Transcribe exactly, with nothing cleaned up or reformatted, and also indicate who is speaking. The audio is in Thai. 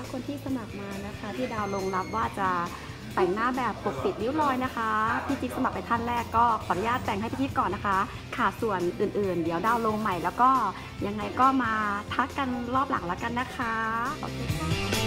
Speaker 1: คนที่สมัครมานะคะที่ดาวลงรับว่าจะแต่งหน้าแบบปกปิดริ้วรอยนะคะพี่จิ๊บสมัครไปท่านแรกก็ขออนุญาตแต่งให้พี่จิ๊บก่อนนะคะค่ะส่วนอื่นๆเดี๋ยวดาวลงใหม่แล้วก็ยังไงก็มาทักกันรอบหลังแล้วกันนะคะโอเคค่ะ